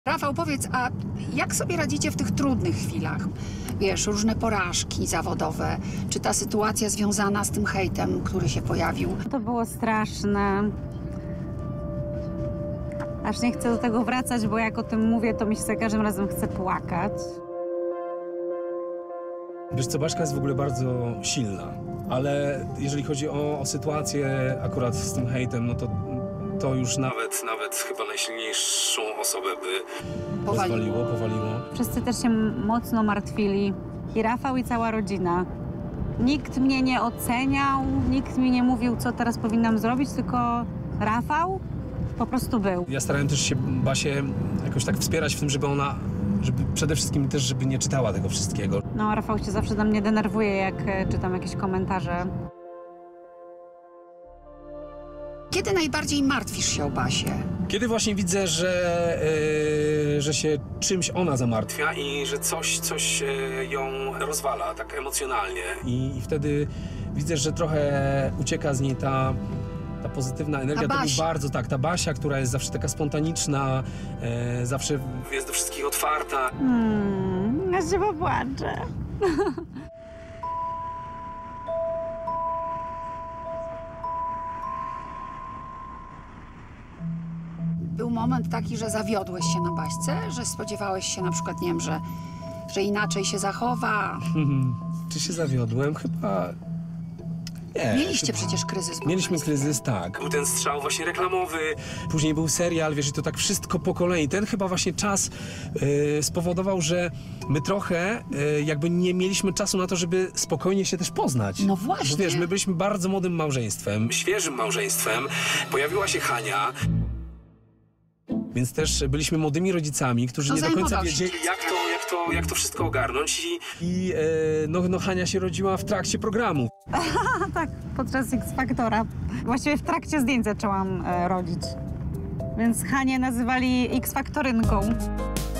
Rafał, powiedz, a jak sobie radzicie w tych trudnych chwilach? Wiesz, różne porażki zawodowe, czy ta sytuacja związana z tym hejtem, który się pojawił? To było straszne. Aż nie chcę do tego wracać, bo jak o tym mówię, to mi się za każdym razem chce płakać. Wiesz co, Baśka jest w ogóle bardzo silna, ale jeżeli chodzi o sytuację akurat z tym hejtem, no to już nawet chyba najsilniejszą osobę by powaliło. Wszyscy też się mocno martwili. I Rafał, i cała rodzina. Nikt mnie nie oceniał, nikt mi nie mówił, co teraz powinnam zrobić, tylko Rafał po prostu był. Ja starałem też się Basię jakoś tak wspierać w tym, żeby przede wszystkim też, żeby nie czytała tego wszystkiego. No, Rafał się zawsze na mnie denerwuje, jak czytam jakieś komentarze. Kiedy najbardziej martwisz się o Basię? Kiedy właśnie widzę, że się czymś ona zamartwia i że coś ją rozwala tak emocjonalnie. I wtedy widzę, że trochę ucieka z niej ta pozytywna energia. To był bardzo ta Basia, która jest zawsze taka spontaniczna, zawsze jest do wszystkich otwarta. Ja się popłaczę. Był moment taki, że zawiodłeś się na Baśce? Że spodziewałeś się na przykład, nie wiem, że inaczej się zachowa? Czy się zawiodłem? Chyba... Nie, Mieliście przecież kryzys. Mieliśmy kryzys, tak. Był ten strzał właśnie reklamowy, później był serial, wiesz, i to tak wszystko po kolei. Ten chyba właśnie czas spowodował, że my trochę jakby nie mieliśmy czasu na to, żeby spokojnie się też poznać. No właśnie. Bo wiesz, my byliśmy bardzo młodym małżeństwem, świeżym małżeństwem. Pojawiła się Hania. Więc też byliśmy młodymi rodzicami, którzy nie do końca wiedzieli, jak to wszystko ogarnąć. I Hania się rodziła w trakcie programu. Tak, podczas X-Faktora. Właściwie w trakcie zdjęć zaczęłam rodzić. Więc Hanię nazywali X-Faktorynką.